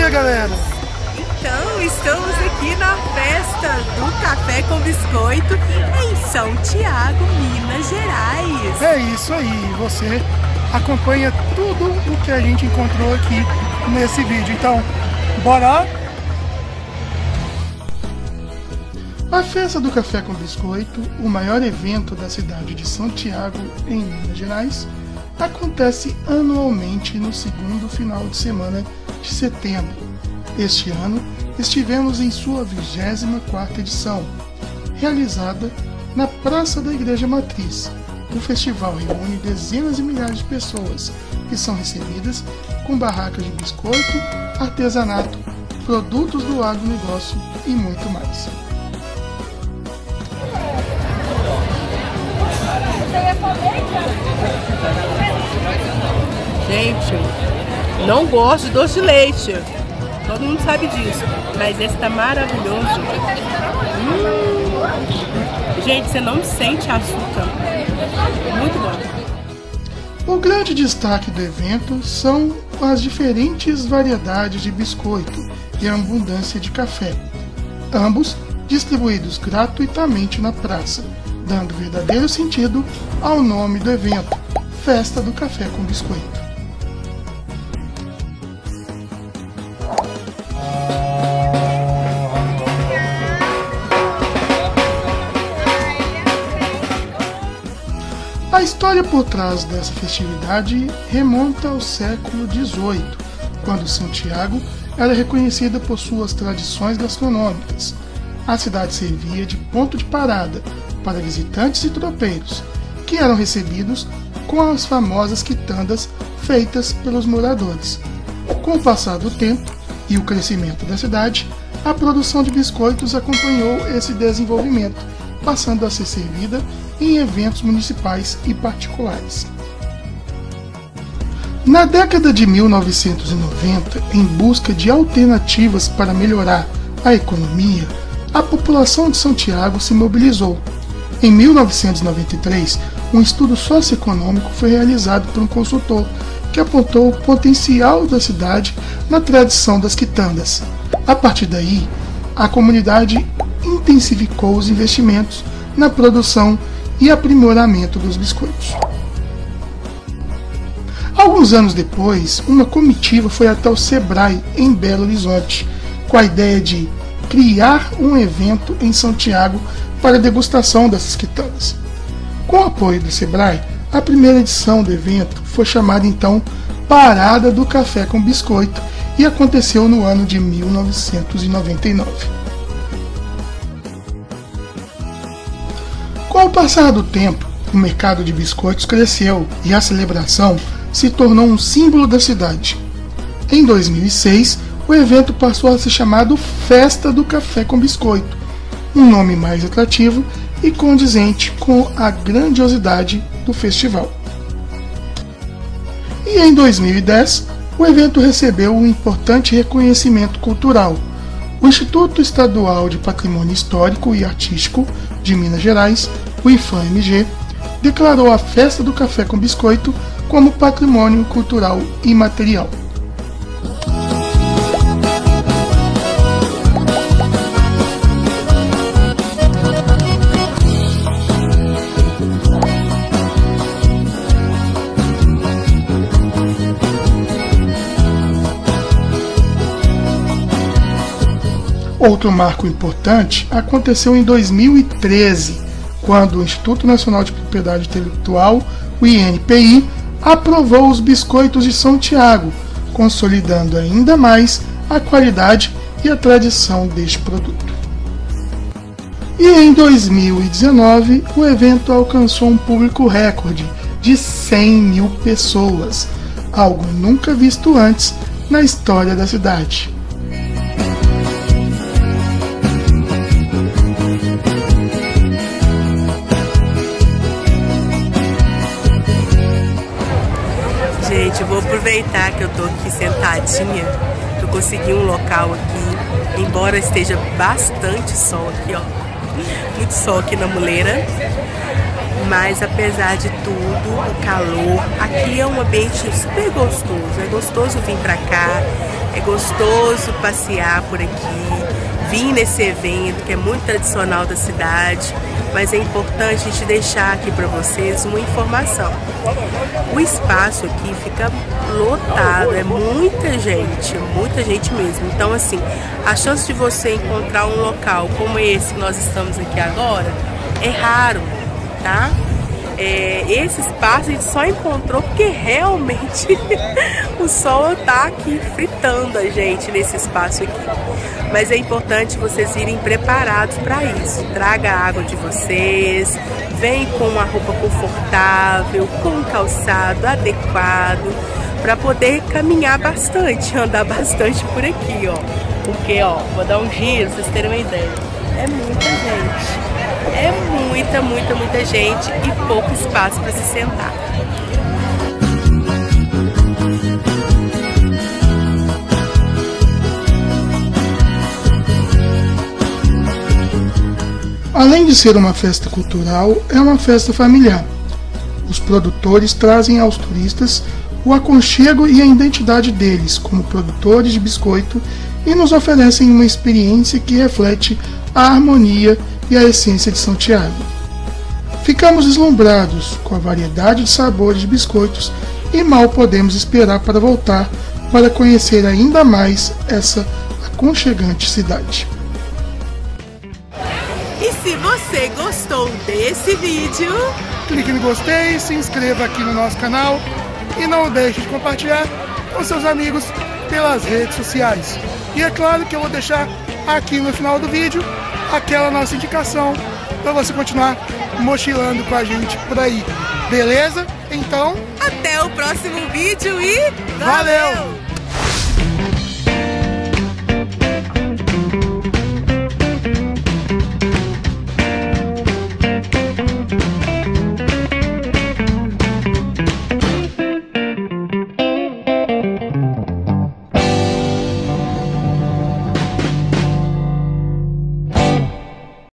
dia, galera! Então, estamos aqui na festa do Café com Biscoito em São Tiago, Minas Gerais. É isso aí, você acompanha tudo o que a gente encontrou aqui nesse vídeo. Então, bora lá? A Festa do Café com Biscoito, o maior evento da cidade de São Tiago, em Minas Gerais, acontece anualmente no segundo final de semana de setembro. Este ano, estivemos em sua 24ª edição, realizada na Praça da Igreja Matriz. O festival reúne dezenas de milhares de pessoas que são recebidas com barracas de biscoito, artesanato, produtos do agronegócio e muito mais. Gente, não gosto de doce de leite. Todo mundo sabe disso. Mas esse tá maravilhoso. Gente, você não sente açúcar. Muito bom. O grande destaque do evento são as diferentes variedades de biscoito e a abundância de café, ambos distribuídos gratuitamente na praça, dando verdadeiro sentido ao nome do evento, Festa do Café com Biscoito. A história por trás dessa festividade remonta ao século XVIII, quando São Tiago era reconhecida por suas tradições gastronômicas. A cidade servia de ponto de parada para visitantes e tropeiros, que eram recebidos com as famosas quitandas feitas pelos moradores. Com o passar do tempo e o crescimento da cidade, a produção de biscoitos acompanhou esse desenvolvimento, passando a ser servida em eventos municipais e particulares. Na década de 1990, em busca de alternativas para melhorar a economia, a população de São Tiago se mobilizou. Em 1993, um estudo socioeconômico foi realizado por um consultor que apontou o potencial da cidade na tradição das quitandas. A partir daí, a comunidade intensificou os investimentos na produção e aprimoramento dos biscoitos. Alguns anos depois, uma comitiva foi até o Sebrae, em Belo Horizonte, com a ideia de criar um evento em São Tiago para a degustação dessas quitandas. Com o apoio do Sebrae, a primeira edição do evento foi chamada então Parada do Café com Biscoito e aconteceu no ano de 1999. Com o passar do tempo, o mercado de biscoitos cresceu e a celebração se tornou um símbolo da cidade. Em 2006, o evento passou a ser chamado Festa do Café com Biscoito, um nome mais atrativo e condizente com a grandiosidade do festival. E em 2010, o evento recebeu um importante reconhecimento cultural. O Instituto Estadual de Patrimônio Histórico e Artístico de Minas Gerais, o IFAM-MG, declarou a Festa do Café com Biscoito como Patrimônio Cultural Imaterial. Outro marco importante aconteceu em 2013, quando o Instituto Nacional de Propriedade Intelectual, o INPI, aprovou os biscoitos de São Tiago, consolidando ainda mais a qualidade e a tradição deste produto. E em 2019, o evento alcançou um público recorde de 100 mil pessoas, algo nunca visto antes na história da cidade. Gente, eu vou aproveitar que eu tô aqui sentadinha, que eu consegui um local aqui, embora esteja bastante sol aqui, ó, muito sol aqui na muleira, mas apesar de tudo, o calor, aqui é um ambiente super gostoso, é gostoso vir pra cá, É gostoso passear por aqui, vir nesse evento que é muito tradicional da cidade, mas é importante a gente deixar aqui para vocês uma informação. O espaço aqui fica lotado, é muita gente mesmo. Então assim, a chance de você encontrar um local como esse que nós estamos aqui agora é raro, tá? Esse espaço a gente só encontrou porque realmente o sol tá aqui fritando a gente nesse espaço aqui. Mas é importante vocês irem preparados para isso. Traga a água de vocês, vem com uma roupa confortável, com um calçado adequado, para poder caminhar bastante, andar bastante por aqui, ó. Porque, ó, vou dar um giro, pra vocês terem uma ideia. É muita gente. É muita gente e pouco espaço para se sentar. Além de ser uma festa cultural, é uma festa familiar. Os produtores trazem aos turistas o aconchego e a identidade deles como produtores de biscoito e nos oferecem uma experiência que reflete a harmonia e a essência de São Tiago. Ficamos deslumbrados com a variedade de sabores de biscoitos e mal podemos esperar para voltar para conhecer ainda mais essa aconchegante cidade. E se você gostou desse vídeo, clique no gostei, se inscreva aqui no nosso canal e não deixe de compartilhar com seus amigos pelas redes sociais. E é claro que eu vou deixar aqui no final do vídeo aquela nossa indicação para você continuar mochilando com a gente por aí. Beleza? Então, até o próximo vídeo e valeu!